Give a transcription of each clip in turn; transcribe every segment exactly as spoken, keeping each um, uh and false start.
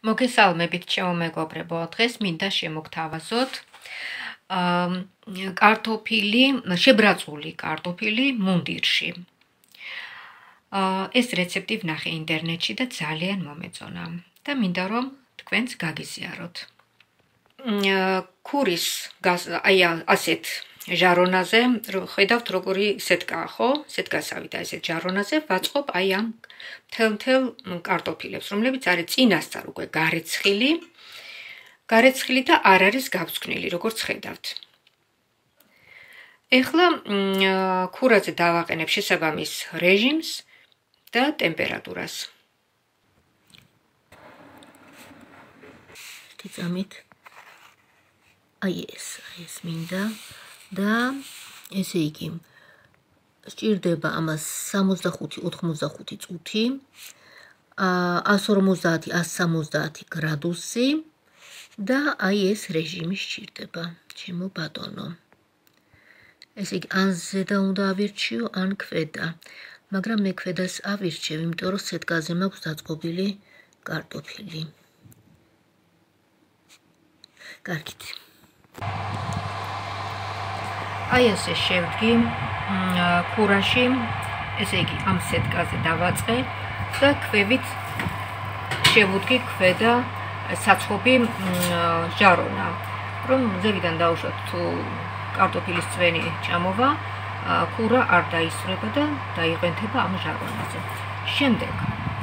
მოგესალმებით, ჩემო მეგობრებო, დღეს მინდა შემოგთავაზოთ კარტოფილი, შებრაწული კარტოფილი მუნდირში. ეს რეცეპტი ვნახე ინტერნეტში და ძალიან მომეწონა და მინდა რომ თქვენც გაგიზიაროთ. ქურის აი ასეთ ჟარონაზე, ხედავთ როგორი სეტკაა, ხო? სეტკასავით აი ესეთ ჟარონაზე ვაწყობ აი ამ მთელ-მთელ კარტოფილებს, რომლებიც არის წინასწარ უკვე გარეცხილი, გარეცხილი და არ არის გავწკნილი, როგორც ხედავთ. ეხლა ქურაზე დავაყენებ შესაბამის რეჟიმს და ტემპერატურას. Tizamit. აი ეს, ეს მინდა და ესე იგი სჭირდება ამას სამოცდახუთი ოთხმოცდახუთი წუთი, εκατს ორმოცდაათი εκατს სამოცდაათი გრადუსი და აი ეს რეჟიმი სჭირდება, ჩემო ბატონო. ესე იგი ან ზედა უნდა ავირჩიო, ან ქვედა, მაგრამ მე ქვედას ავირჩევ, იმიტომ რომ სეტკაზე მაქვს დაწყობილი კარტოფილი. კარგით. აი ესე შევდგი ქურაში, ესე იგი ამ სეტკაზე დავაწყე და ქვევით შევუდგი ქვედა საცხობი ჟარონა, რომ ზევიდან დავუშვათ თუ კარტოფილის წვენი ჩამოვა, ქურა არ დაისვრება და დაიყვენთება ამ ჟარონაზე. შემდეგ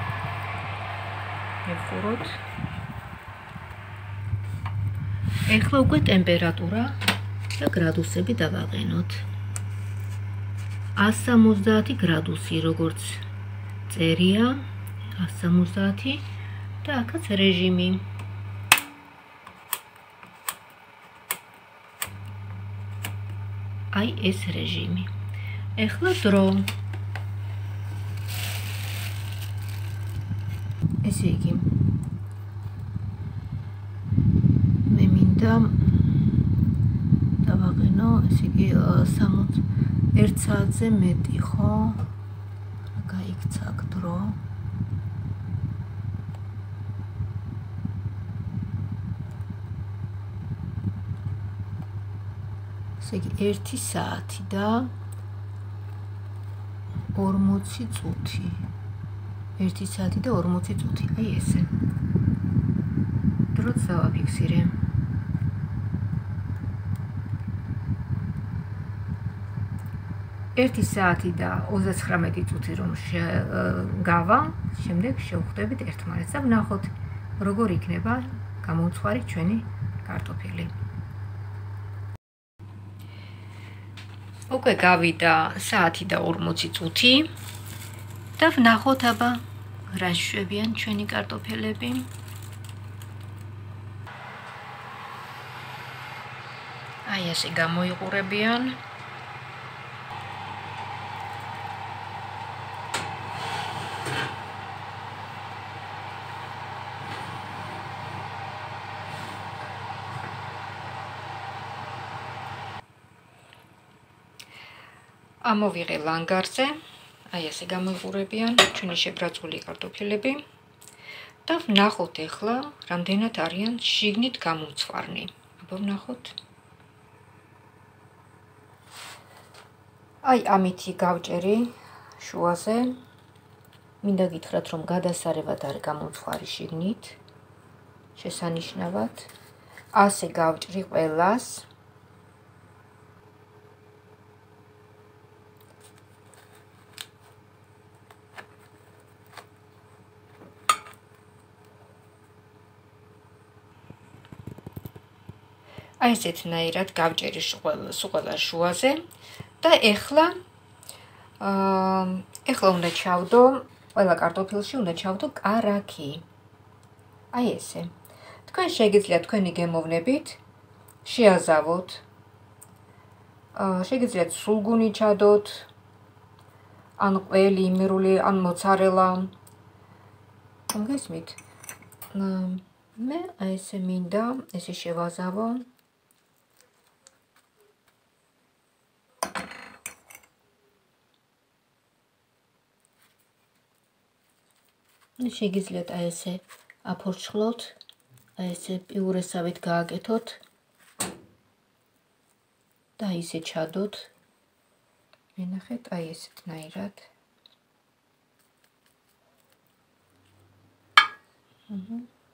მივხუროთ. ეხლა უკვე ტემპერატურა და გრადუსები დავაყენოთ. εκατს სამოცდაათი გრადუსი, როგორც წერია, εκατს სამოცდაათი და აქაც რეჟიმი. აი ეს რეჟიმი. ეხლა დრო. ესე იგი მე მინდა დავაყენო, ესე იგი ერთ საათზე მეტი, ხო? გაიქცა აქ დრო. ესე იგი ერთი საათი და ორმოცი წუთი. ერთი საათი და ორმოცი წუთი, აი ესე. დროც დავაფიქსირე. ერთი საათი და ოცდაცხრამეტი წუთი რომ გავა, შემდეგ შევხვდებით ერთმანეთს და ვნახოთ, როგორ იქნება გამომცხვარი ჩვენი კარტოფილი. უკვე გავიდა საათი და ორმოცი წუთი და ვნახოთ აბა რა შვებიან ჩვენი კარტოფილები. აი ესე გამოიყურებიან. ამოვიღე ლანგარზე, აი ესე გამოიყურებიან ჩვენი შებრაწული კარტოფილები და ვნახოთ ეხლა რამდენად არიან შიგნით გამომცხვარნი. აბა ვნახოთ. აი ამითი გავჭერი შუაზე. მინდა გითხრათ რომ გადასარევად არის გამომცხვარი შიგნით. შესანიშნავად. ასე გავჭრი ყველას. აი ესეთნაირად გავჭერი ყველა შუაზე და ეხლა ეხლა უნდა ჩავდო, ყველა კარტოფილში უნდა ჩავდო კარაქი. აი ესე. თქვენ შეგიძლიათ თქვენი გემოვნებით შეაზავოთ. შეგიძლიათ სულგუნი ჩადოთ, ან ყველი, იმერული, ან მოცარელა. გესმით? მე აი ესე მინდა, ესე შევაზავო. შეგიძლიათ აი ესე აფორჩხლოთ, აი ესე პიურესავით გააკეთოთ და ისე ჩადოთ. ვინახეთ, აი ესეთნაირად. აჰა.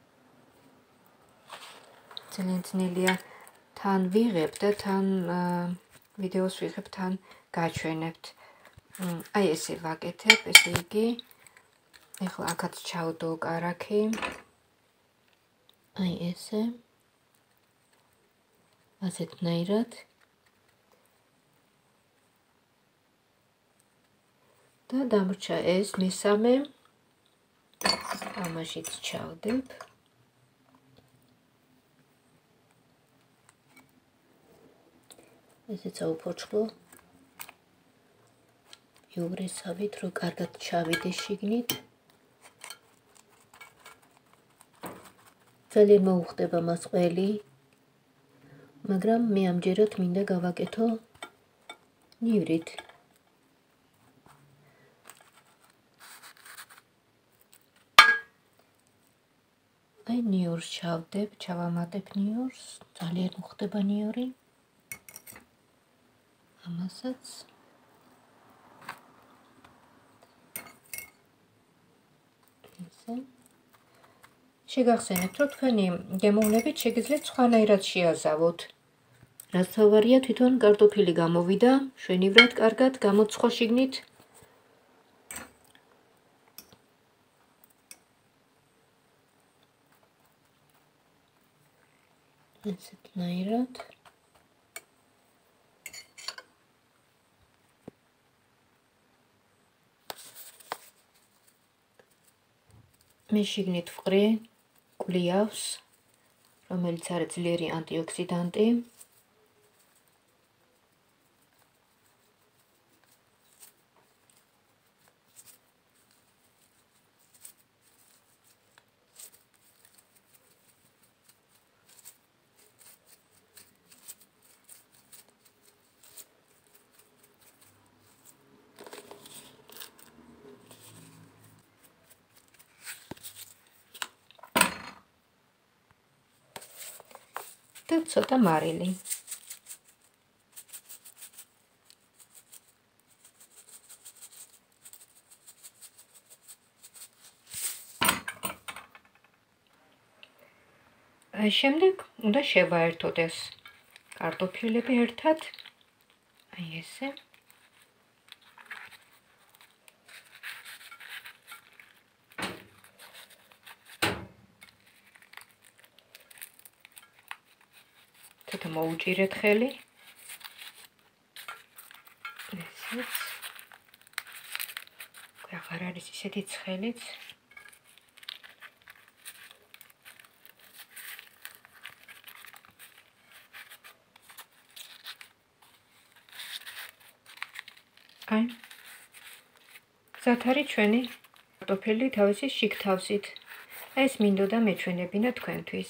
ძალიან ძნელია თან ვიღებ და თან ვიდეოს ვიღებ, თან გაჩვენებთ. აი ესე ვაკეთებ, ესე იგი. ეხლა აქაც ჩავდო კარაქი. აი ესე. ასეთნაირად. და დამრჩა ეს მესამე. ამაშიც ჩავდებ. ესეც აუფორჩხლო. იურესავით, რომ კარგად ჩავიდეს შიგნით. ძალიან მოუხდება მას ყველი, მაგრამ მე ამჯერად მინდა გავაკეთო ნივრით. აი ნიურს ჩავდებ, ჩავამატებ ნიურს, ძალიან მოხდება ნიური. ამასაც ესე შეგახსენებთ, რომ თქვენი გემოვნებით შეგიძლიათ სხვანაირად შეაზავოთ. რაც თავარია, თვითონ კარტოფილი გამოვიდა, შვენივრად კარგად გამოცხო შიგნით. ესეთნაირად. მე შიგნით ვყრი კვლიავს, რომელიც არის ძლიერი ანტიოქსიდანტი. და ცოტა მარილი. შემდეგ უნდა შევაერთოთ ეს კარტოფილები ერთად. აი ესე. ცოტა მოუჭირეთ ხელი. ესეც. აღარ არის ისეთი ცხელიც. აი. გზად არის ჩვენი კარტოფილი თავისი შიგთავსით. ეს მინდოდა მეჩვენებინა თქვენთვის.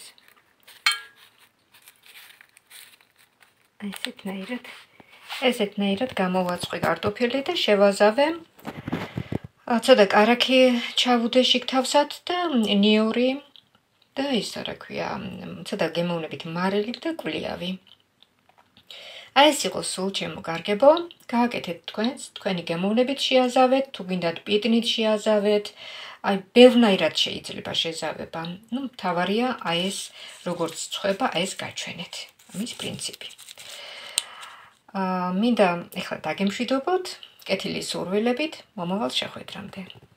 ესეთნაირად ესეთნაირად გამოვაწყე კარტოფილი და შევაზავე. ცოტა კარაქი ჩავუდე შიგთავსად და ნიური და ის რა ქვია, ცოტა გემოვნებით მარილი და კვლიავი. აი ეს იყო სულ ჩემო კარგებო, გააკეთეთ თქვენს, თქვენი გემოვნებით შეაზავეთ, თუ გინდათ პიტნით შეაზავეთ, აი ბევრნაირად შეიძლება შეზავება. ნუ მთავარია აი ეს როგორც წვება, აი ეს გაჩვენეთ. ამის პრინციპი. მინდა ეხლა დაგემშვიდობოთ კეთილი სურვილებით მომავალ შეხვედრამდე.